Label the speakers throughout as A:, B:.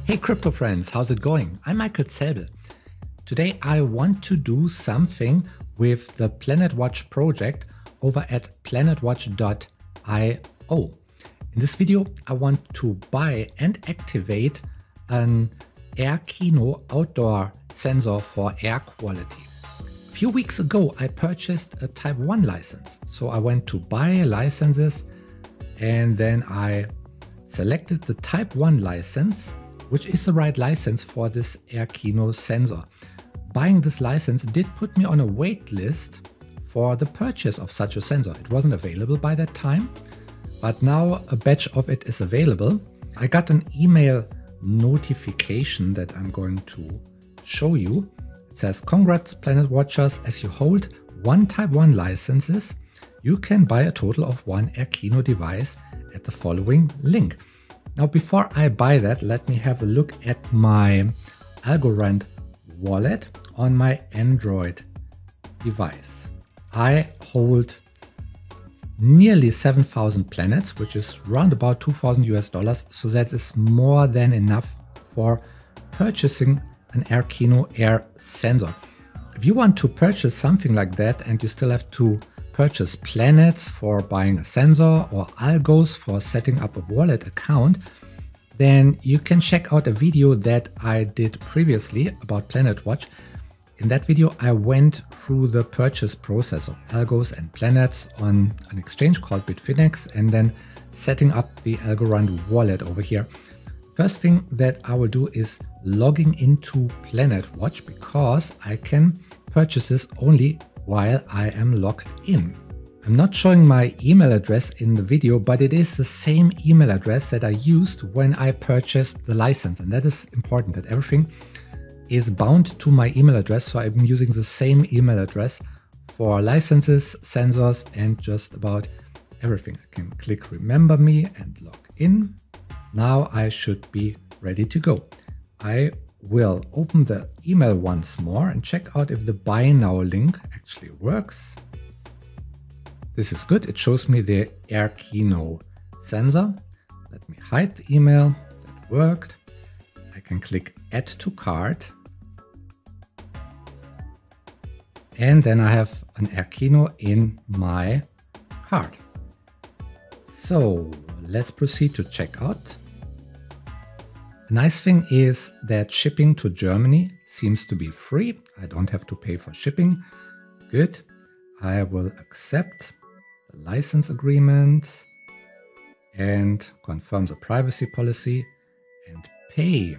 A: Hey crypto friends, how's it going? I'm Michael Zelbel. Today I want to do something with the Planetwatch project over at planetwatch.io. In this video I want to buy and activate an Airqino outdoor sensor for air quality. A few weeks ago I purchased a Type 1 license. So I went to buy licenses and then I selected the Type 1 license, which is the right license for this Airqino sensor. Buying this license did put me on a wait list for the purchase of such a sensor. It wasn't available by that time, but now a batch of it is available. I got an email notification that I'm going to show you. It says, "Congrats Planet Watchers, as you hold 1 Type 1 licenses, you can buy a total of 1 Airqino device at the following link." Now, before I buy that, let me have a look at my Algorand wallet on my Android device. I hold nearly 7,000 planets, which is around about $2,000, so that is more than enough for purchasing an Airqino Air sensor. If you want to purchase something like that and you still have to purchase planets for buying a sensor or algos for setting up a wallet account, then you can check out a video that I did previously about Planetwatch. In that video, I went through the purchase process of algos and planets on an exchange called Bitfinex and then setting up the Algorand wallet over here. First thing that I will do is logging into Planetwatch because I can purchase this only while I am logged in. I'm not showing my email address in the video, but it is the same email address that I used when I purchased the license. And that is important, that everything is bound to my email address. So I'm using the same email address for licenses, sensors, and just about everything. I can click Remember Me and log in. Now I should be ready to go. I will open the email once more and check out if the Buy Now link actually works. This is good. It shows me the Airqino sensor. Let me hide the email. That worked. I can click Add to Cart. And then I have an Airqino in my cart. So let's proceed to checkout. A nice thing is that shipping to Germany seems to be free. I don't have to pay for shipping. Good. I will accept the license agreement and confirm the privacy policy and pay.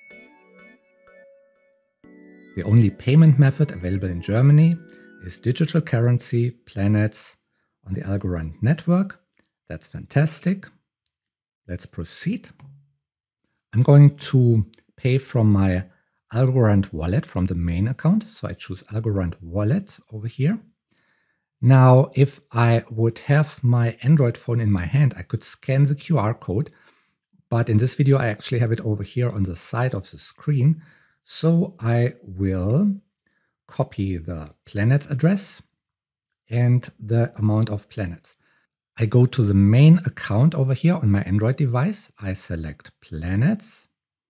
A: The only payment method available in Germany is digital currency planets on the Algorand network. That's fantastic. Let's proceed. I'm going to pay from my Algorand wallet from the main account. So I choose Algorand wallet over here. Now, if I would have my Android phone in my hand, I could scan the QR code. But in this video, I actually have it over here on the side of the screen. So I will copy the planet's address and the amount of planets. I go to the main account over here on my Android device. I select planets.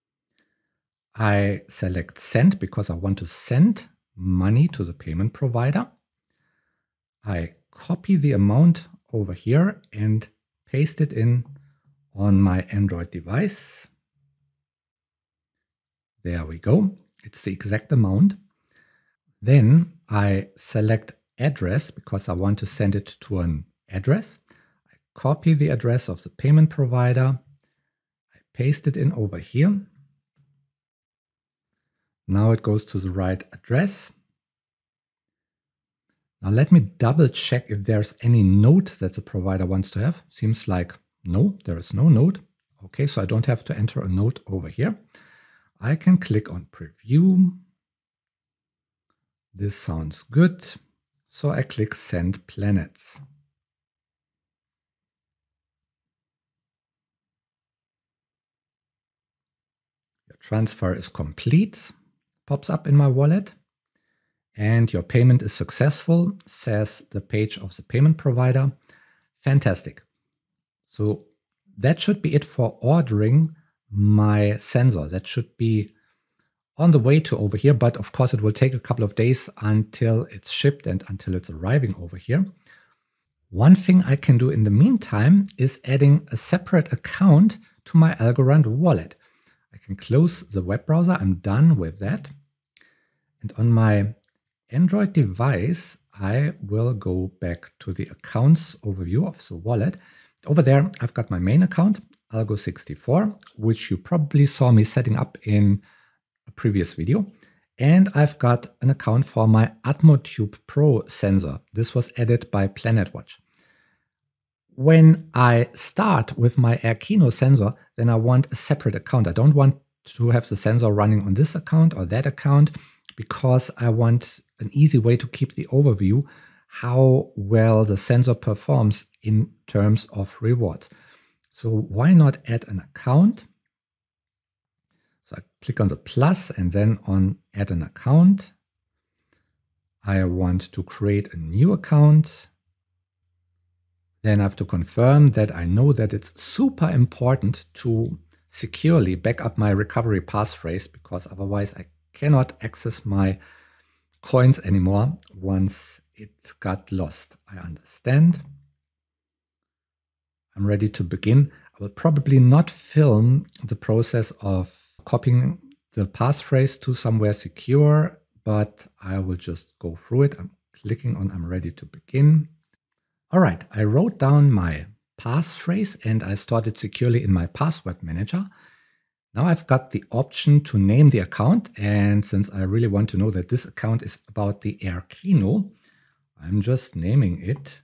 A: I select send because I want to send money to the payment provider. I copy the amount over here and paste it in on my Android device. There we go. It's the exact amount. Then I select address because I want to send it to an address. I copy the address of the payment provider. I paste it in over here. Now it goes to the right address. Now let me double check if there's any note that the provider wants to have. Seems like no, there is no note. Okay, so I don't have to enter a note over here. I can click on preview. This sounds good. So I click send planets. Your transfer is complete. Pops up in my wallet. And your payment is successful, says the page of the payment provider. Fantastic. So that should be it for ordering my sensor. That should be on the way to over here, but of course it will take a couple of days until it's shipped and until it's arriving over here. One thing I can do in the meantime is adding a separate account to my Algorand wallet. I can close the web browser. I'm done with that. And on my Android device, I will go back to the accounts overview of the wallet. Over there, I've got my main account, Algo64, which you probably saw me setting up in a previous video. And I've got an account for my AtmoTube Pro sensor. This was added by Planetwatch. When I start with my Airqino sensor, then I want a separate account. I don't want to have the sensor running on this account or that account, because I want an easy way to keep the overview how well the sensor performs in terms of rewards. So why not add an account? So I click on the plus and then on add an account. I want to create a new account. Then I have to confirm that I know that it's super important to securely back up my recovery passphrase, because otherwise I cannot access my coins anymore once it got lost. I understand. I'm ready to begin. I will probably not film the process of copying the passphrase to somewhere secure, but I will just go through it. I'm clicking on I'm ready to begin. All right, I wrote down my passphrase and I stored it securely in my password manager. Now I've got the option to name the account, and since I really want to know that this account is about the Airqino, I'm just naming it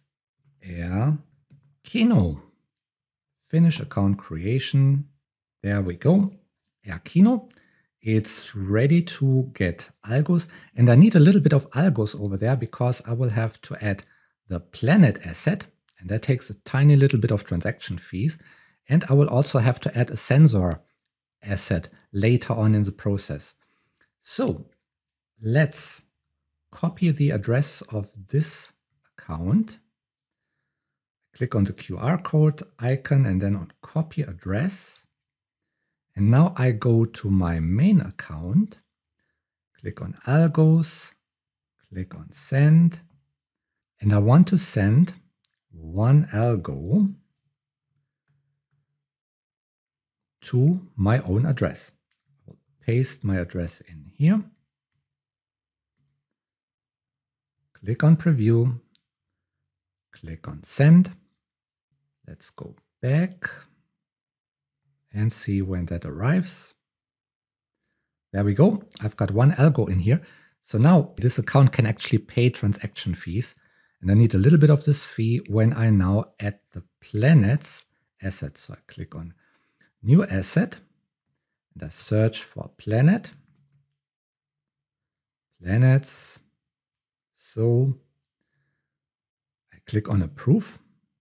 A: Airqino. Finish account creation. There we go. Airqino. It's ready to get algos, and I need a little bit of algos over there because I will have to add the planet asset, and that takes a tiny little bit of transaction fees. And I will also have to add a sensor asset later on in the process. So let's copy the address of this account. Click on the QR code icon and then on copy address. And now I go to my main account, click on algos, click on send. And I want to send one algo to my own address. I'll paste my address in here. Click on preview. Click on send. Let's go back and see when that arrives. There we go. I've got one algo in here. So now this account can actually pay transaction fees. And I need a little bit of this fee when I now add the planets asset. So I click on new asset and I search for planet, planets. So I click on approve.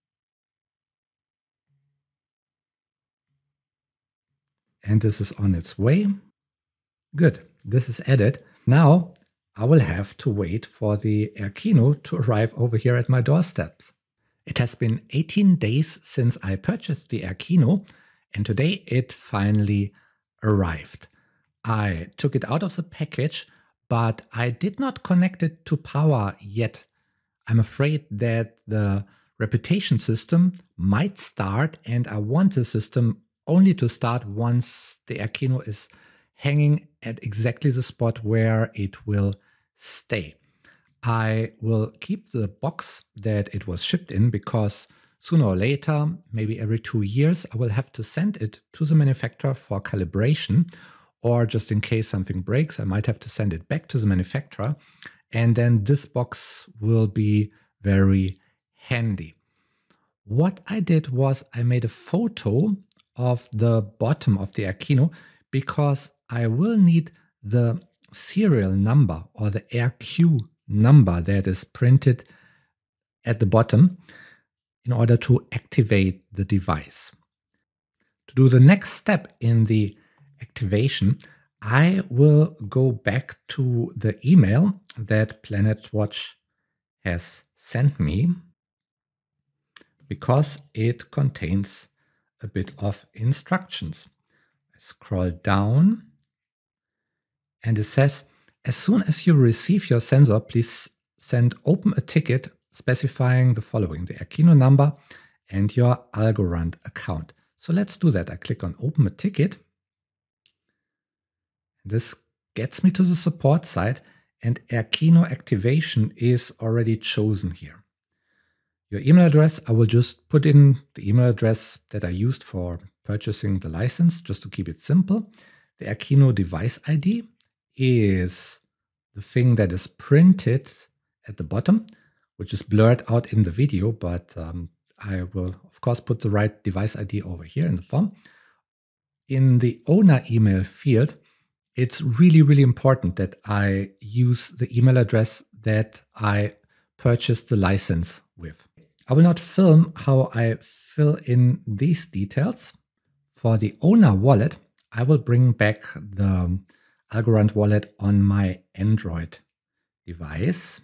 A: And this is on its way. Good, this is added. Now I will have to wait for the Airqino to arrive over here at my doorsteps. It has been 18 days since I purchased the Airqino, and today it finally arrived. I took it out of the package, but I did not connect it to power yet. I'm afraid that the reputation system might start, and I want the system only to start once the Airqino is hanging at exactly the spot where it will stay. I will keep the box that it was shipped in because sooner or later, maybe every 2 years, I will have to send it to the manufacturer for calibration, or just in case something breaks, I might have to send it back to the manufacturer. And then this box will be very handy. What I did was I made a photo of the bottom of the Airqino because I will need the serial number or the AirQ number that is printed at the bottom in order to activate the device. To do the next step in the activation, I will go back to the email that Planetwatch has sent me because it contains a bit of instructions. I scroll down, and it says, as soon as you receive your sensor, please send open a ticket specifying the following: the Airqino number and your Algorand account. So let's do that. I click on open a ticket. This gets me to the support site, and Airqino activation is already chosen here. Your email address, I will just put in the email address that I used for purchasing the license, just to keep it simple. The Airqino device ID is the thing that is printed at the bottom, which is blurred out in the video, but I will, of course, put the right device ID over here in the form. In the owner email field, it's really, really important that I use the email address that I purchased the license with. I will not film how I fill in these details. For the owner wallet, I will bring back the Algorand wallet on my Android device.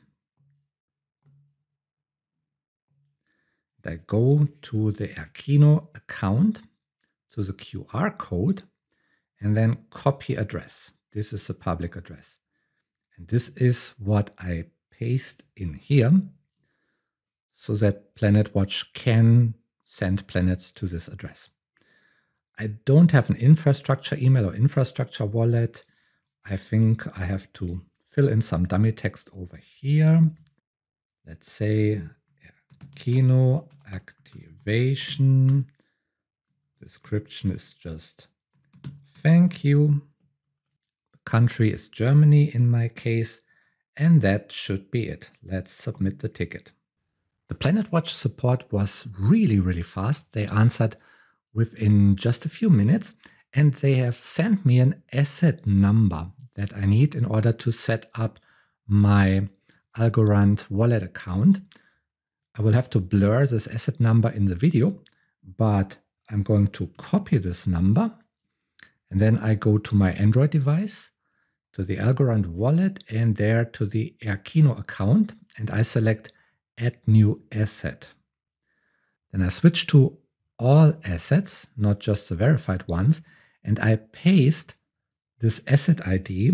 A: I go to the Airqino account, to the QR code, and then copy address. This is the public address. And this is what I paste in here so that Planetwatch can send planets to this address. I don't have an infrastructure email or infrastructure wallet. I think I have to fill in some dummy text over here. Let's say Airqino activation. Description is just thank you. The country is Germany in my case, and that should be it. Let's submit the ticket. The Planetwatch support was really, really fast. They answered within just a few minutes, and they have sent me an asset number that I need in order to set up my Algorand wallet account. I will have to blur this asset number in the video, but I'm going to copy this number, and then I go to my Android device, to the Algorand wallet, and there to the Airqino account, and I select Add New Asset. Then I switch to all assets, not just the verified ones, and I paste this asset ID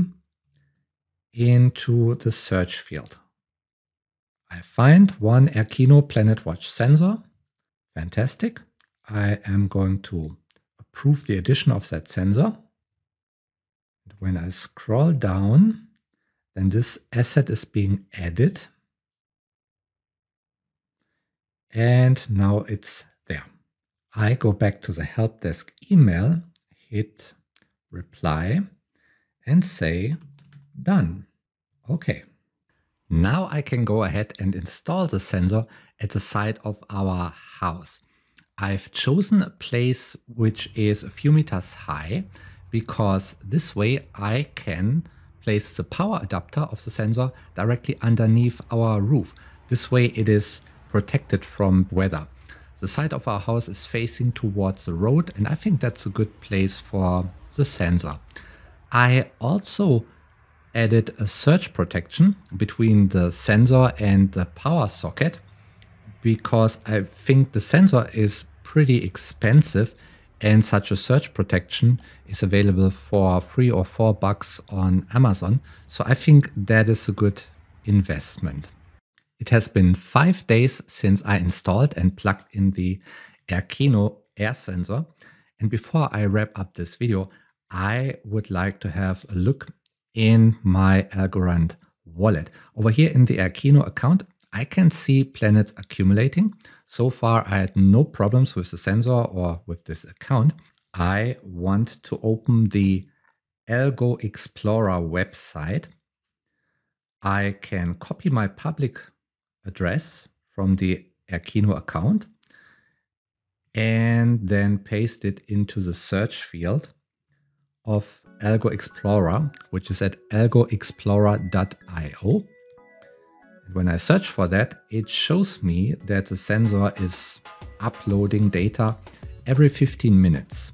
A: into the search field. I find one Airqino Planetwatch sensor. Fantastic. I am going to approve the addition of that sensor. And when I scroll down, then this asset is being added. And now it's there. I go back to the help desk email, hit reply, and say done. Okay. Now I can go ahead and install the sensor at the side of our house. I've chosen a place which is a few meters high because this way I can place the power adapter of the sensor directly underneath our roof. This way it is protected from weather. The side of our house is facing towards the road, and I think that's a good place for the sensor. I also added a surge protection between the sensor and the power socket because I think the sensor is pretty expensive, and such a surge protection is available for $3 or $4 on Amazon. So I think that is a good investment. It has been 5 days since I installed and plugged in the Airqino air sensor. And before I wrap up this video, I would like to have a look in my Algorand wallet. Over here in the Airqino account, I can see planets accumulating. So far, I had no problems with the sensor or with this account. I want to open the Algo Explorer website. I can copy my public address from the Airqino account and then paste it into the search field of Algo Explorer, which is at algoexplorer.io. When I search for that, it shows me that the sensor is uploading data every 15 minutes.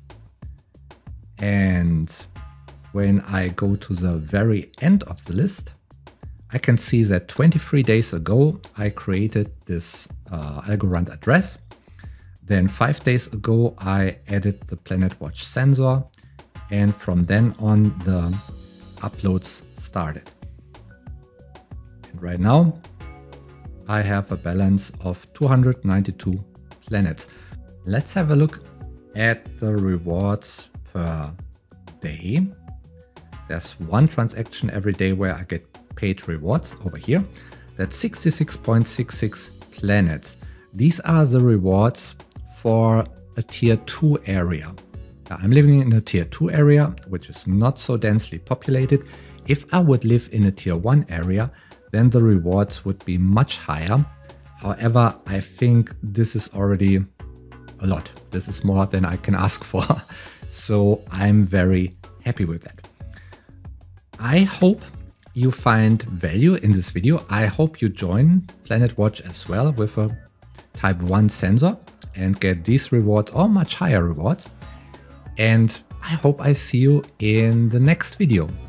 A: And when I go to the very end of the list, I can see that 23 days ago, I created this Algorand address. Then 5 days ago, I added the Planetwatch sensor. and from then on the uploads started. And right now I have a balance of 292 planets. Let's have a look at the rewards per day. There's one transaction every day where I get paid rewards over here. That's 66.66 planets. These are the rewards for a tier 2 area. Now, I'm living in a tier 2 area, which is not so densely populated. If I would live in a tier 1 area, then the rewards would be much higher. However, I think this is already a lot. This is more than I can ask for. So I'm very happy with that. I hope you find value in this video. I hope you join Planetwatch as well with a type 1 sensor and get these rewards or much higher rewards. And I hope I see you in the next video.